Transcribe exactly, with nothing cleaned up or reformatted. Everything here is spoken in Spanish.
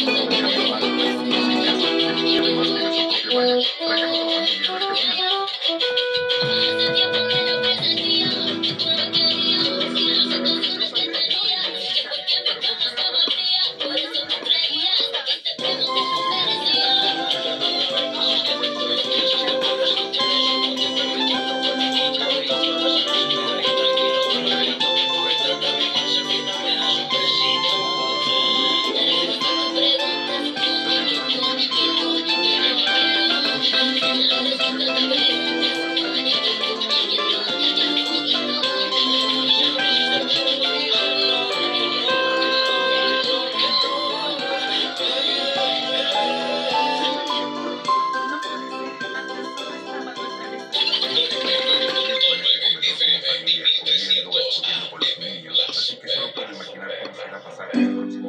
Vale, pues sí, ya está. Y además tiene su propio baño. Traigamos a la familia a ver qué opinan. Comiendo, estudiando por los niños, así que solo puedo imaginar cómo será pasar los próximos